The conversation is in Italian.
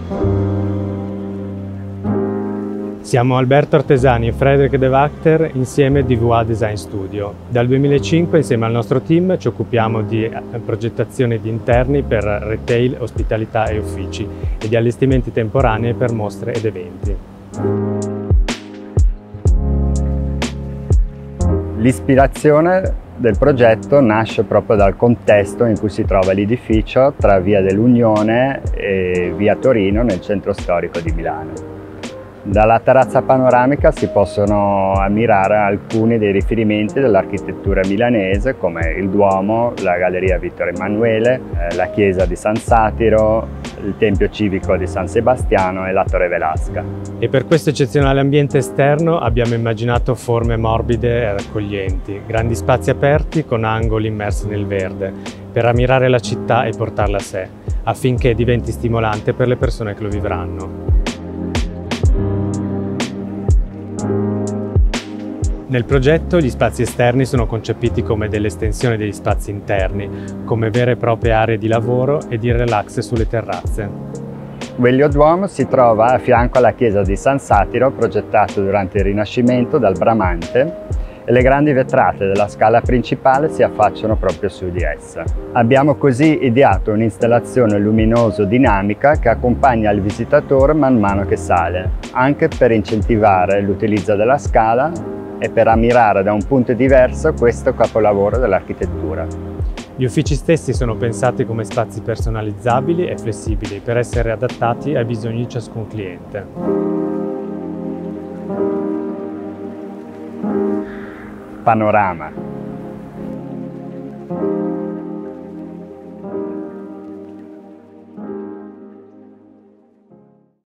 Siamo Alberto Artesani e Frederik De Wachter, insieme di VA Design Studio. Dal 2005 insieme al nostro team ci occupiamo di progettazione di interni per retail, ospitalità e uffici e di allestimenti temporanei per mostre ed eventi. L'ispirazione del progetto nasce proprio dal contesto in cui si trova l'edificio tra Via dell'Unione e Via Torino nel centro storico di Milano. Dalla terrazza panoramica si possono ammirare alcuni dei riferimenti dell'architettura milanese come il Duomo, la Galleria Vittorio Emanuele, la chiesa di San Satiro, il Tempio civico di San Sebastiano e la Torre Velasca. E per questo eccezionale ambiente esterno abbiamo immaginato forme morbide e raccoglienti, grandi spazi aperti con angoli immersi nel verde, per ammirare la città e portarla a sé, affinché diventi stimolante per le persone che lo vivranno. Nel progetto gli spazi esterni sono concepiti come delle estensioni degli spazi interni, come vere e proprie aree di lavoro e di relax sulle terrazze. Velioduomo si trova a fianco alla chiesa di San Satiro, progettato durante il Rinascimento dal Bramante, e le grandi vetrate della scala principale si affacciano proprio su di essa. Abbiamo così ideato un'installazione luminoso-dinamica che accompagna il visitatore man mano che sale, anche per incentivare l'utilizzo della scala e per ammirare da un punto diverso questo capolavoro dell'architettura. Gli uffici stessi sono pensati come spazi personalizzabili e flessibili per essere adattati ai bisogni di ciascun cliente. Panorama.